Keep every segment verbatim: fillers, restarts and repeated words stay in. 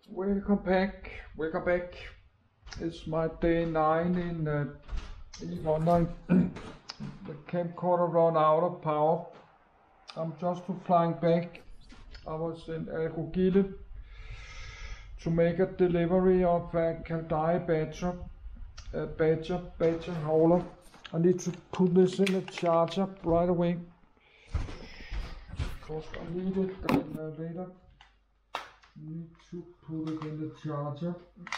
Welcome back, welcome back. It's my day nine in uh, E London. The camcorder run out of power. I'm just flying back. I was in Algugille to make a delivery of a Kaldai Badger, a Badger, Badger hauler. I need to put this in a charger right away, because I need it and, uh, later. Need to put it in the charger.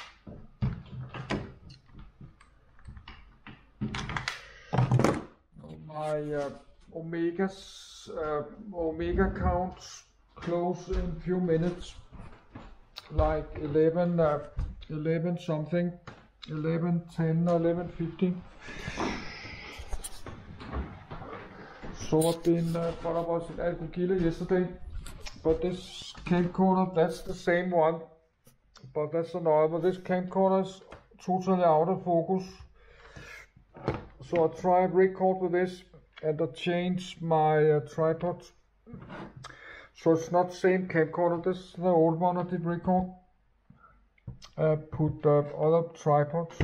My uh, Omega's uh, Omega counts close in a few minutes, like eleven, uh, eleven something, eleven ten or eleven fifteen. So I've been, uh, but I was in Algugille yesterday. But this camcorder, that's the same one, but that's another. This camcorder is totally out of focus. So I tried record with this, and I changed my uh, tripod. So it's not the same camcorder. This is the old one I did record. I put uh, other tripods.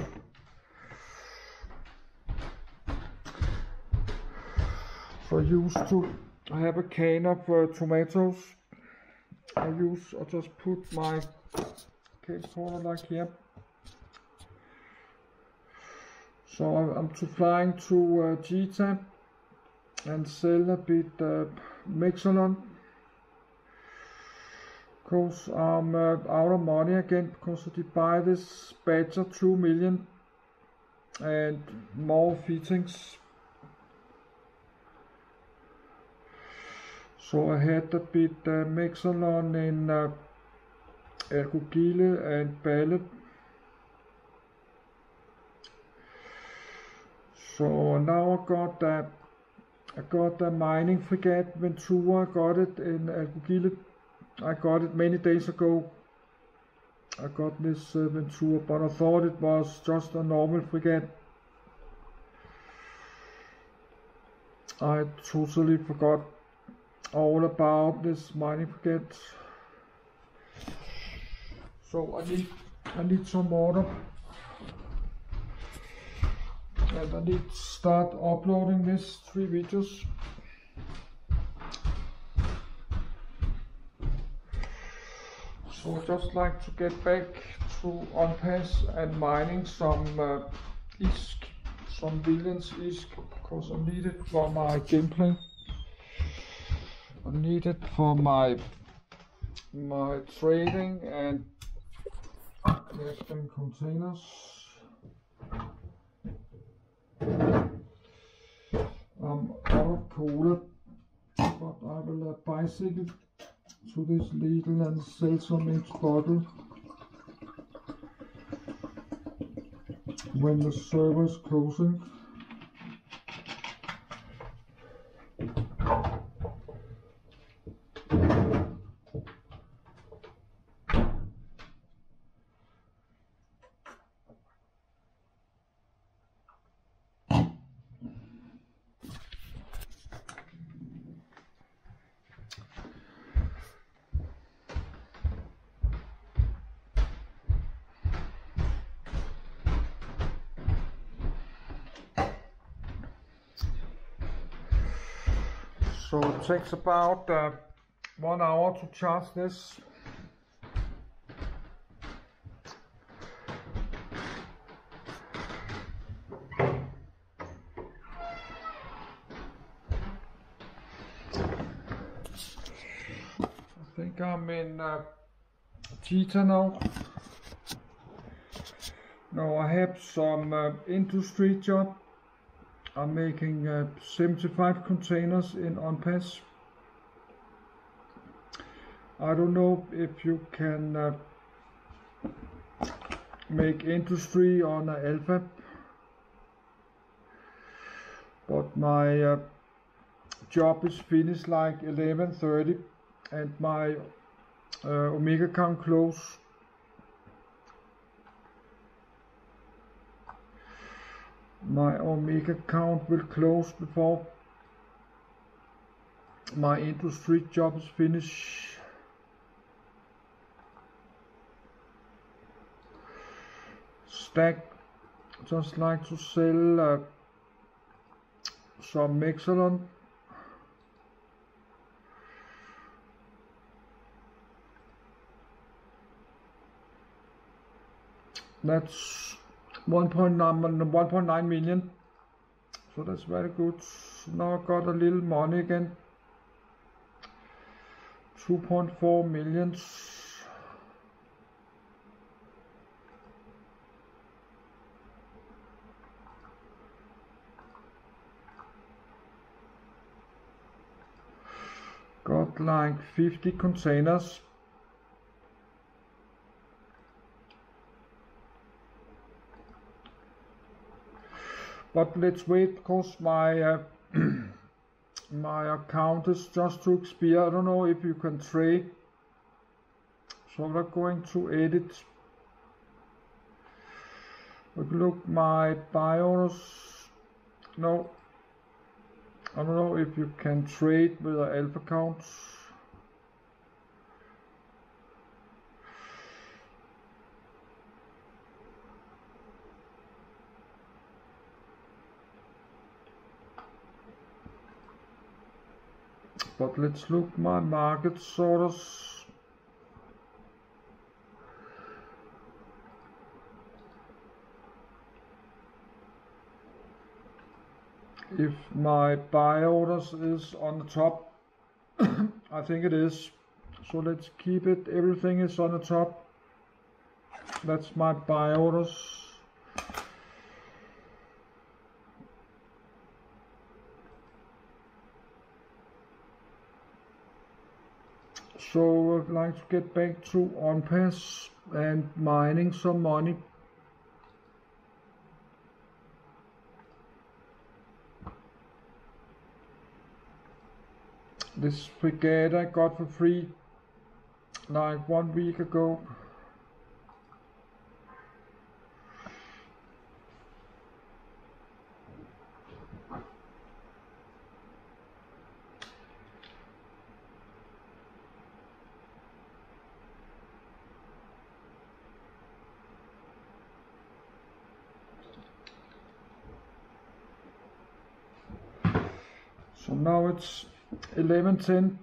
So I used to I have a can of uh, tomatoes. I use, I just put my camcorder like here. So I'm to flying to uh, Gita and sell a bit uh, Mexalon, because I'm uh, out of money again, because I did buy this Badger two million and more fittings. So I had a bit uh, Mexalon in uh, Algugille and Balle. So now I got a, I got a mining frigate Ventura. I got it in Algugille. I got it many days ago. I got this uh, Ventura, but I thought it was just a normal frigate. I totally forgot all about this mining frigate. So I need I need some water, and I need to start uploading these three videos. So I just like to get back to Unpass and mining some uh, I S K, some billions I S K, because I need it for my gameplay. I need it for my my trading and collecting containers. I'm out of cola, but I will uh, bicycle to this Lidl and sell some in bottle when the server is closing. So it takes about uh, one hour to charge this. I think I'm in uh, Gita now. Now I have some uh, industry job. I'm making uh, seventy-five containers in Unpass. I don't know if you can uh, make industry on an alpha, but my uh, job is finished like eleven thirty, and my uh, Omega count close. My Omega count will close before my industry job is finished. stack. Just like to sell uh, some Mexalon. That's one point nine million. So that's very good. Now I got a little money again. two point four million. Got like fifty containers. But let's wait, because my uh, my account is just to expire. I don't know if you can trade. So we're going to edit. Look, my buy orders. No. I don't know if you can trade with an alpha account. But let's look my market orders. If my buy orders is on the top, I think it is. So let's keep it. Everything is on the top. That's my buy orders. So I'd like to get back to on-pass and mining some money. This frigate I got for free like one week ago. So now it's eleven ten.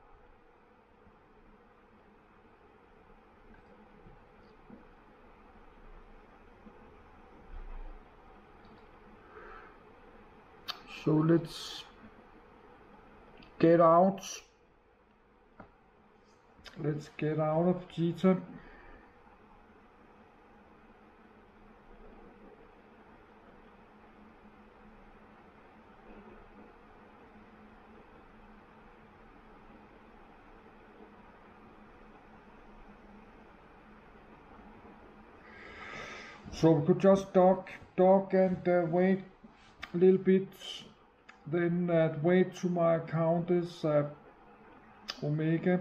So let's get out. Let's get out of G TAP. So we could just dock, dock and uh, wait a little bit. Then uh, wait to my account is uh, Omega.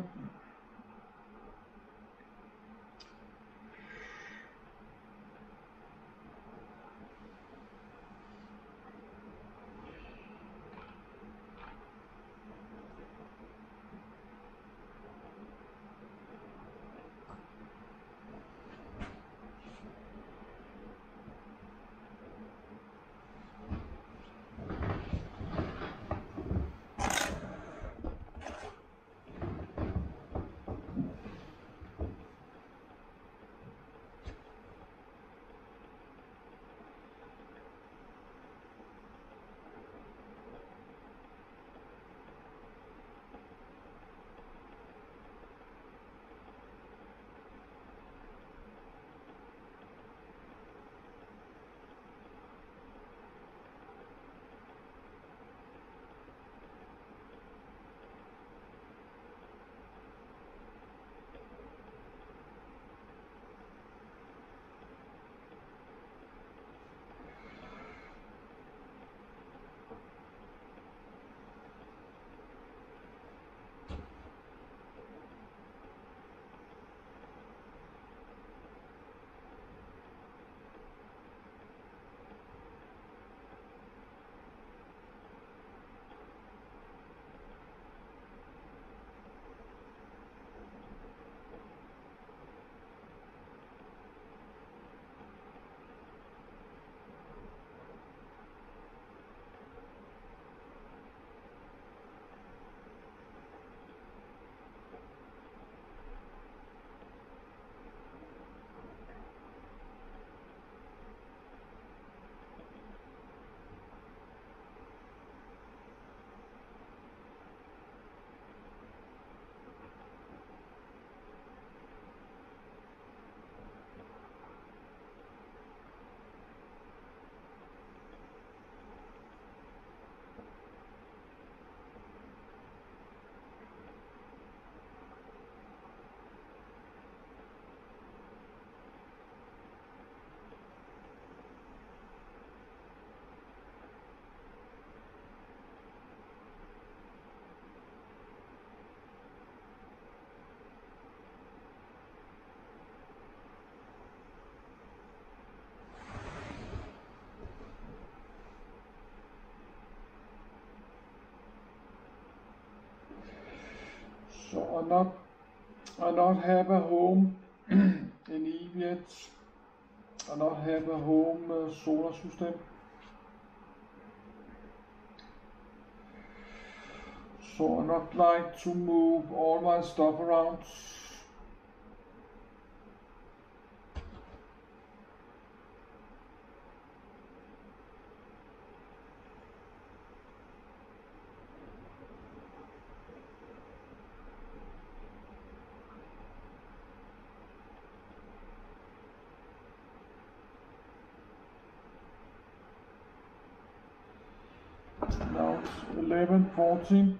I not I not have a home in Eve yet. I not have a home uh, solar system. So I not like to move all my stuff around. Now it's eleven fourteen.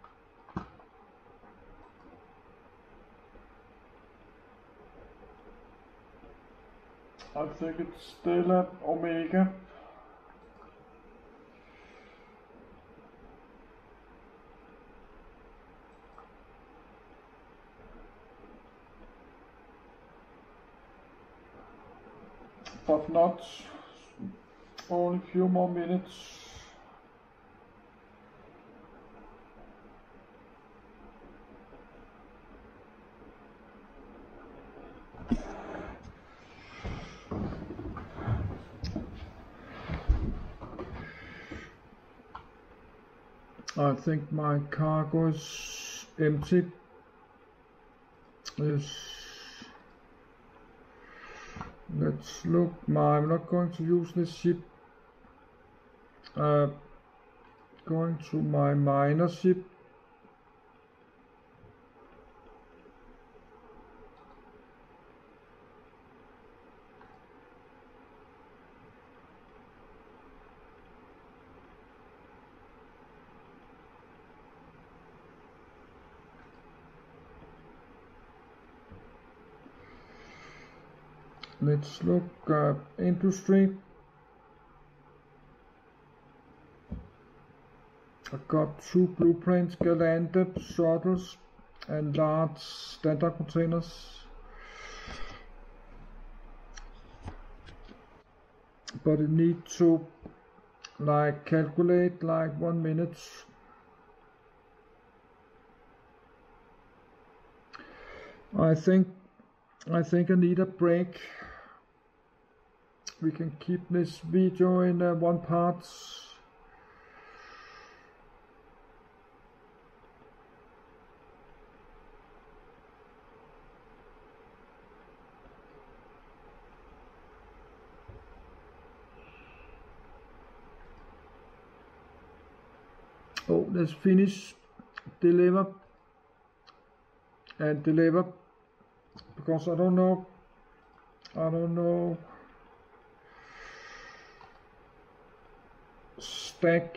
I think it's still at Omega. But not only a few more minutes. I think my cargo is empty. Yes. Let's look. I'm not going to use this ship. Uh, going to my miner ship. Let's look uh, industry. I got two blueprints, landed shuttles and large standard containers. But it need to like calculate like one minute. I think I think I need a break. We can keep this video in uh, one part. Oh, let's finish, deliver, and deliver, because I don't know, I don't know, stack,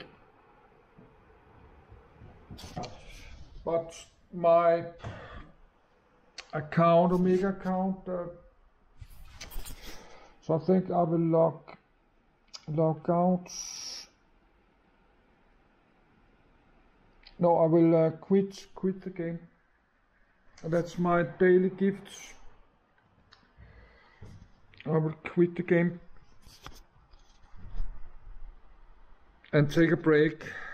but my account, Omega account, uh, so I think I will log, log out. No, I will uh, quit, quit the game. That's my daily gift. I will quit the game and take a break.